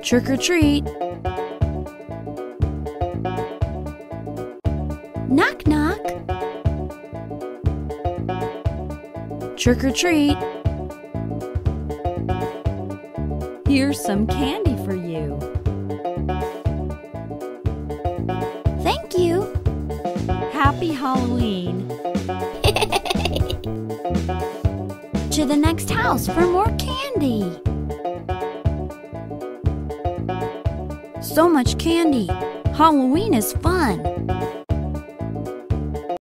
Trick or treat. Knock, knock. Trick or treat. Here's some candy for you. Thank you. Happy Halloween. To the next house for more candy. So much candy. Halloween is fun.